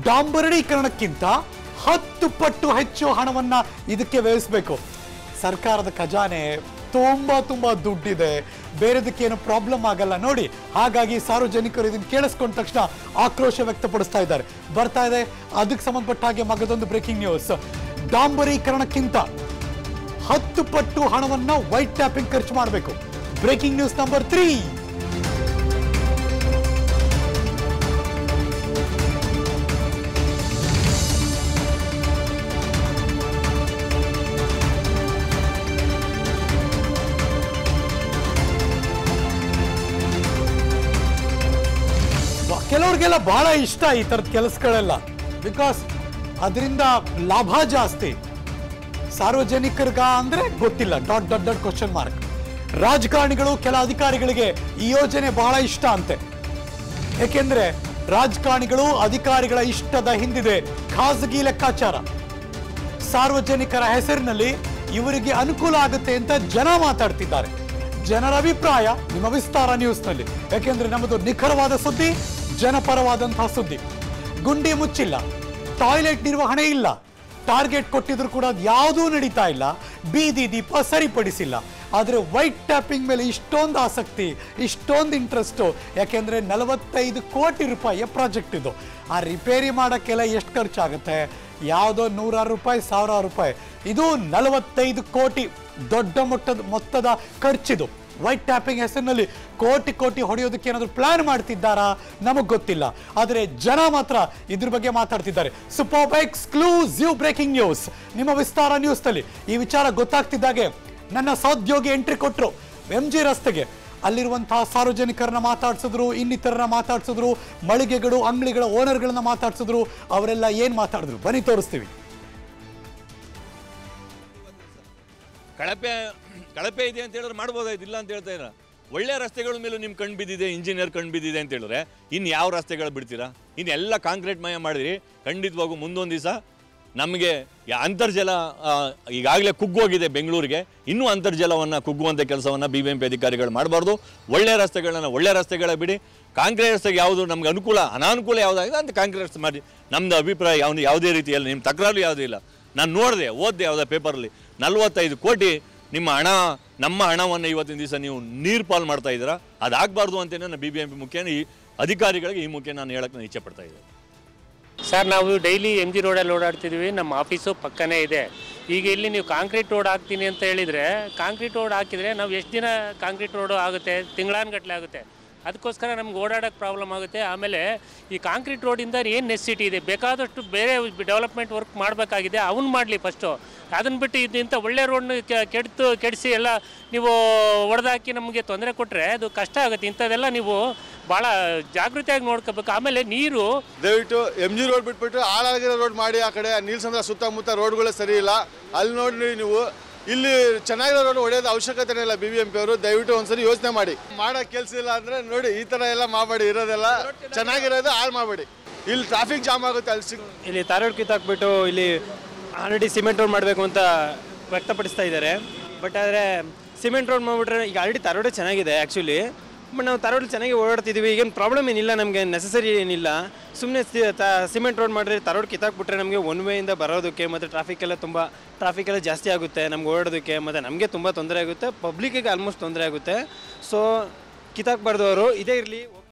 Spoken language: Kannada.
ಡಾಂಬರೀಕರಣಕ್ಕಿಂತ 10 ಪಟ್ಟು ಹೆಚ್ಚು ಹಣವನ್ನ ಇದಕ್ಕೆ ವ್ಯಯಿಸಬೇಕು. ಸರ್ಕಾರದ ಖಜಾನೆ ತುಂಬಾ ದುಡ್ಡಿದೆ, ಬೇರೆದಕ್ಕೇನು ಪ್ರಾಬ್ಲಮ್ ಆಗಲ್ಲ ನೋಡಿ. ಹಾಗಾಗಿ ಸಾರ್ವಜನಿಕರು ಇದನ್ನು ಕೇಳಿಸ್ಕೊಂಡ ತಕ್ಷಣ ಆಕ್ರೋಶ ವ್ಯಕ್ತಪಡಿಸ್ತಾ ಇದ್ದಾರೆ. ಬರ್ತಾ ಇದೆ ಅದಕ್ಕೆ ಸಂಬಂಧಪಟ್ಟ ಹಾಗೆ ಮಗದೊಂದು ಬ್ರೇಕಿಂಗ್ ನ್ಯೂಸ್. ಡಾಂಬರೀಕರಣಕ್ಕಿಂತ 10 ಪಟ್ಟು ಹಣವನ್ನ ವೈಟ್ ಟ್ಯಾಪಿಂಗ್ ಖರ್ಚು ಮಾಡಬೇಕು. Breaking news number 3. ಕೆಲವ್ರಿಗೆಲ್ಲ ಬಹಳ ಇಷ್ಟ ಈ ತರದ ಕೆಲಸಗಳೆಲ್ಲ, ಬಿಕಾಸ್ ಅದರಿಂದ ಲಾಭ ಜಾಸ್ತಿ. ಸಾರ್ವಜನಿಕರಿಗ ಅಂದ್ರೆ ಗೊತ್ತಿಲ್ಲ, ಡಾಟ್ ಕ್ವಶನ್ ಮಾರ್ಕ್. ರಾಜಕಾರಣಿಗಳು ಕೆಲ ಅಧಿಕಾರಿಗಳಿಗೆ ಈ ಯೋಜನೆ ಬಹಳ ಇಷ್ಟ ಅಂತೆ. ಯಾಕೆಂದ್ರೆ ರಾಜಕಾರಣಿಗಳು ಅಧಿಕಾರಿಗಳ ಇಷ್ಟದ ಹಿಂದಿದೆ ಖಾಸಗಿ ಲೆಕ್ಕಾಚಾರ. ಸಾರ್ವಜನಿಕರ ಹೆಸರಿನಲ್ಲಿ ಇವರಿಗೆ ಅನುಕೂಲ ಆಗುತ್ತೆ ಅಂತ ಜನ ಮಾತಾಡ್ತಿದ್ದಾರೆ. ಜನರ ಅಭಿಪ್ರಾಯ ನಿಮ್ಮ ವಿಸ್ತಾರ ನ್ಯೂಸ್ನಲ್ಲಿ. ಯಾಕೆಂದ್ರೆ ನಮ್ಮದು ನಿಖರವಾದ ಸುದ್ದಿ, ಜನಪರವಾದಂತಹ ಸುದ್ದಿ. ಗುಂಡಿ ಮುಚ್ಚಿಲ್ಲ, ಟಾಯ್ಲೆಟ್ ನಿರ್ವಹಣೆ ಇಲ್ಲ, ಟಾರ್ಗೆಟ್ ಕೊಟ್ಟಿದ್ರು ಕೂಡ ಯಾವುದೂ ನಡೀತಾ ಇಲ್ಲ, ಬೀದಿ ದೀಪ ಸರಿಪಡಿಸಿಲ್ಲ. ಆದರೆ ವೈಟ್ ಟ್ಯಾಪಿಂಗ್ ಮೇಲೆ ಇಷ್ಟೊಂದು ಆಸಕ್ತಿ, ಇಷ್ಟೊಂದು ಇಂಟ್ರೆಸ್ಟು. ಯಾಕೆಂದರೆ 45 ಕೋಟಿ ರೂಪಾಯಿಯ ಪ್ರಾಜೆಕ್ಟ್ ಇದು. ಆ ರಿಪೇರಿ ಮಾಡೋಕ್ಕೆಲ್ಲ ಎಷ್ಟು ಖರ್ಚಾಗುತ್ತೆ? ಯಾವುದೋ 100 ರೂಪಾಯಿ, 1000 ರೂಪಾಯಿ. ಇದು 45 ಕೋಟಿ ದೊಡ್ಡ ಮೊತ್ತದ ಖರ್ಚಿದು. ವೈಟ್ ಟ್ಯಾಪಿಂಗ್ ಹೆಸರಿನಲ್ಲಿ ಕೋಟಿ ಹೊಡೆಯೋದಕ್ಕೆ ಏನಾದರೂ ಪ್ಲಾನ್ ಮಾಡ್ತಿದ್ದಾರಾ ನಮಗೆ ಗೊತ್ತಿಲ್ಲ. ಆದರೆ ಜನ ಮಾತ್ರ ಇದ್ರ ಬಗ್ಗೆ ಮಾತಾಡ್ತಿದ್ದಾರೆ. ಸೂಪರ್ ಎಕ್ಸ್ಕ್ಲೂಸಿವ್ ಬ್ರೇಕಿಂಗ್ ನ್ಯೂಸ್ ನಿಮ್ಮ ವಿಸ್ತಾರ ನ್ಯೂಸ್ನಲ್ಲಿ. ಈ ವಿಚಾರ ಗೊತ್ತಾಗ್ತಿದ್ದಾಗೆ ನನ್ನ ಸಹೋದ್ಯೋಗಿ ಎಂಟ್ರಿ ಕೊಟ್ಟರು MG ರಸ್ತೆಗೆ. ಅಲ್ಲಿರುವಂತಹ ಸಾರ್ವಜನಿಕರನ್ನ ಮಾತಾಡ್ಸಿದ್ರು, ಇನ್ನಿತರನ್ನ ಮಾತಾಡ್ಸಿದ್ರು, ಮಳಿಗೆಗಳು ಅಂಗಡಿಗಳ ಓನರ್ಗಳನ್ನ ಮಾತಾಡ್ಸಿದ್ರು. ಅವರೆಲ್ಲ ಏನ್ ಮಾತಾಡಿದ್ರು ಬನ್ನಿ ತೋರಿಸ್ತೀವಿ. ಕಳಪೆ ಇದೆ ಅಂತ ಹೇಳಿದ್ರೆ ಮಾಡ್ಬೋದಾಯ್ತು, ಇಲ್ಲ ಅಂತ ಹೇಳ್ತಾ ಇದ್ದೀರಾ. ಒಳ್ಳೆ ರಸ್ತೆಗಳ ಮೇಲೂ ನಿಮ್ಮ ಕಣ್ಣು ಬಿದ್ದಿದೆ, ಇಂಜಿನಿಯರ್ ಕಣ್ಣು ಬಿದ್ದಿದೆ ಅಂತ ಹೇಳಿದ್ರೆ ಇನ್ನು ಯಾವ ರಸ್ತೆಗಳು ಬಿಡ್ತೀರಾ? ಇನ್ನು ಎಲ್ಲ ಕಾಂಕ್ರೀಟ್ ಮಯ ಮಾಡಿದ್ರಿ. ಖಂಡಿತವಾಗೂ ಮುಂದೊಂದು ದಿವಸ ನಮಗೆ ಅಂತರ್ಜಲ ಈಗಾಗಲೇ ಕುಗ್ಗೋಗಿದೆ ಬೆಂಗಳೂರಿಗೆ. ಇನ್ನೂ ಅಂತರ್ಜಲವನ್ನು ಕುಗ್ಗುವಂಥ ಕೆಲಸವನ್ನು BBMP ಅಧಿಕಾರಿಗಳು ಮಾಡಬಾರ್ದು. ಒಳ್ಳೆ ರಸ್ತೆಗಳ ಬಿಡಿ. ಕಾಂಕ್ರೀಟ್ ರಸ್ತೆಗೆ ಯಾವುದು ನಮ್ಗೆ ಅನುಕೂಲ ಅನಾನುಕೂಲ ಯಾವುದಾಗಿದೆ ಅಂತ ಕಾಂಕ್ರೀಟ್ ರಸ್ತೆ ಮಾಡಿ. ನಮ್ಮದು ಅಭಿಪ್ರಾಯ ಯಾವುದೇ ರೀತಿಯಲ್ಲಿ ನಿಮ್ಮ ತಕರಾರು ಯಾವುದೂ ಇಲ್ಲ. ನಾನು ಓದಿದೆ ಯಾವುದೋ ಪೇಪರಲ್ಲಿ 45 ಕೋಟಿ ನಮ್ಮ ಹಣವನ್ನು ಇವತ್ತಿನ ದಿವಸ ನೀವು ನೀರು ಪಾಲು ಮಾಡ್ತಾ ಇದ್ದೀರಾ. ಅದಾಗಬಾರ್ದು ಅಂತಲೇ ನಾನು BBMP ಮುಖ್ಯ ಈ ಅಧಿಕಾರಿಗಳಿಗೆ ಈ ಮುಖ್ಯ ನಾನು ಹೇಳಕ್ಕೆ ನಾನು ಇಚ್ಛೆ ಪಡ್ತಾ ಇದ್ದೀನಿ. ಸರ್, ನಾವು ಡೈಲಿ MG ರೋಡಲ್ಲಿ ಓಡಾಡ್ತಿದ್ವಿ. ನಮ್ಮ ಆಫೀಸು ಪಕ್ಕನೇ ಇದೆ. ಈಗ ಇಲ್ಲಿ ನೀವು ಕಾಂಕ್ರೀಟ್ ರೋಡ್ ಹಾಕ್ತೀನಿ ಅಂತ ಹೇಳಿದರೆ, ಕಾಂಕ್ರೀಟ್ ರೋಡ್ ಹಾಕಿದರೆ ನಾವು ಎಷ್ಟು ದಿನ ಕಾಂಕ್ರೀಟ್ ರೋಡು ಆಗುತ್ತೆ? ತಿಂಗಳಾನುಗಟ್ಟಲೆ ಆಗುತ್ತೆ. ಅದಕ್ಕೋಸ್ಕರ ನಮ್ಗೆ ಓಡಾಡೋಕ್ಕೆ ಪ್ರಾಬ್ಲಮ್ ಆಗುತ್ತೆ. ಆಮೇಲೆ ಈ ಕಾಂಕ್ರೀಟ್ ರೋಡಿಂದ ಏನು ನೆಸಿಟಿ ಇದೆ, ಬೇಕಾದಷ್ಟು ಬೇರೆ ಡೆವಲಪ್ಮೆಂಟ್ ವರ್ಕ್ ಮಾಡಬೇಕಾಗಿದೆ, ಅವನ್ನ ಮಾಡಲಿ ಫಸ್ಟು. ಅದನ್ನು ಬಿಟ್ಟು ಇಂಥ ಒಳ್ಳೆ ರೋಡ್ನ ಕೆಡಿಸಿ ಎಲ್ಲ ನೀವು ಹೊಡೆದಾಕಿ ನಮಗೆ ತೊಂದರೆ ಕೊಟ್ಟರೆ ಅದು ಕಷ್ಟ ಆಗುತ್ತೆ. ಇಂಥದ್ದೆಲ್ಲ ನೀವು ಭಾಳ ಜಾಗೃತಿಯಾಗಿ ನೋಡ್ಕೋಬೇಕು. ಆಮೇಲೆ ನೀರು ದಯವಿಟ್ಟು MG ರೋಡ್ ಬಿಟ್ಬಿಟ್ಟು ಹಾಳಾಗಿರೋ ರೋಡ್ ಮಾಡಿ. ಆ ಕಡೆ ನೀಲಸಂದ್ರ ಸುತ್ತಮುತ್ತ ರೋಡ್ಗಳೇ ಸರಿ ಇಲ್ಲ. ಅಲ್ಲಿ ನೋಡಿ ನೀವು ಇಲ್ಲಿ ಚೆನ್ನಾಗಿರೋ ರೋಡ್ ಹೊಡೆಯೋದು ಅವಶ್ಯಕತೆ ಇಲ್ಲ. BBMP ಅವರು ದಯವಿಟ್ಟು ಒಂದ್ಸರಿ ಯೋಚನೆ ಮಾಡಿ. ಮಾಡೋ ಕೆಲಸ ಇಲ್ಲ ಅಂದರೆ ನೋಡಿ ಈ ಥರ ಎಲ್ಲ ಮಾಡಬೇಡಿ. ಇರೋದೆಲ್ಲ ಚೆನ್ನಾಗಿರೋದು ಹಾಳು ಮಾಡಬೇಡಿ. ಇಲ್ಲಿ ಟ್ರಾಫಿಕ್ ಜಾಮ್ ಆಗುತ್ತೆ. ಇಲ್ಲಿ ತಾರೋಡ್ ಕಿತ್ತಾಕ್ಬಿಟ್ಟು ಇಲ್ಲಿ ಆಲ್ರೆಡಿ ಸಿಮೆಂಟ್ ರೋಡ್ ಮಾಡಬೇಕು ಅಂತ ವ್ಯಕ್ತಪಡಿಸ್ತಾ ಇದ್ದಾರೆ. ಬಟ್ ಆದರೆ ಸಿಮೆಂಟ್ ರೋಡ್ ಮಾಡಿಬಿಟ್ರೆ ಈಗ ಆಲ್ರೆಡಿ ತಾರೋಡೆ ಚೆನ್ನಾಗಿದೆ ಆ್ಯಕ್ಚುಲಿ. ಬಟ್ ನಾವು ತಾರೋಡ್ ಚೆನ್ನಾಗಿ ಓಡಾಡ್ತಿದ್ದೀವಿ. ಈಗೇನು ಪ್ರಾಬ್ಲಮ್ ಏನಿಲ್ಲ, ನಮಗೆ ನೆಸಸರಿ ಏನಿಲ್ಲ. ಸುಮ್ಮನೆ ಸಿಮೆಂಟ್ ರೋಡ್ ಮಾಡಿದ್ರೆ ತಾರೋಡ್ ಕಿತ್ತಾಕ್ಬಿಟ್ರೆ ನಮಗೆ ಒನ್ ವೇಯಿಂದ ಬರೋದಕ್ಕೆ ಮತ್ತು ಟ್ರಾಫಿಕ್ಕೆಲ್ಲ ಜಾಸ್ತಿ ಆಗುತ್ತೆ ನಮ್ಗೆ ಓಡೋದಕ್ಕೆ. ಮತ್ತು ನಮಗೆ ತುಂಬ ತೊಂದರೆ ಆಗುತ್ತೆ, ಪಬ್ಲಿಕ್ಕಿಗೆ ಆಲ್ಮೋಸ್ಟ್ ತೊಂದರೆ ಆಗುತ್ತೆ. ಸೊ ಕಿತ್ತಾಕ್ಬಾರ್ದು ಅವರು. ಇದೇ ಇರಲಿ.